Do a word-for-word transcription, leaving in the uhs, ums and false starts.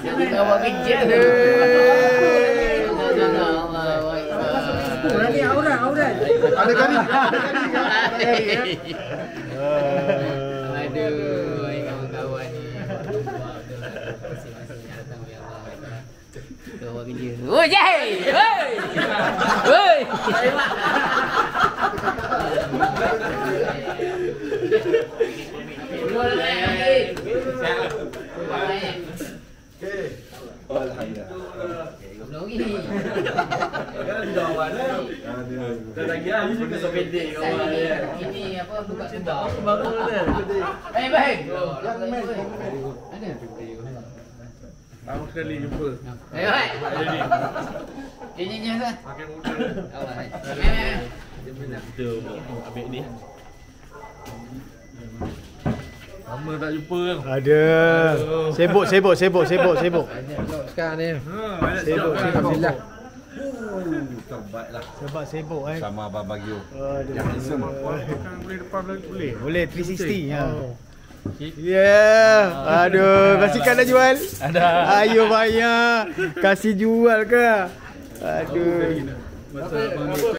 Kawan kerja. Ni aurat, aurat. Ada kali. Ada kali. Aduh, kawan-kawan ni. Masing-masing datang ya Allah. Kawan kerja. Oh, jai. Hei. Hei. Alhamdulillah. Belum ini. Kan di bawah mana? Dah lagi ah ni suka sepedek kawan dia. Ini apa buka sedar. Baru dah. Eh, baik. Ada. Pertama sekali jumpa. Eh, baik. Jadi Ini je kan. makin muda. Allah. Eh. Kita ambil ni. Lama tak jumpa kan? Ada. Sibuk, sibuk, sibuk, sibuk, sibuk. Sekarang ni. Ha, banyak Sibuk, kan? sibuk, sibuk. Terbaiklah. Sebab sibuk kan. Sama Abang Baggio. Aduh. Yang handsome. Kan boleh depan boleh. Boleh tiga enam nol ya. Yeah. Aduh, basikal dah jual? Ada. Ayo bayar. Kasih jual ke? Aduh. Masa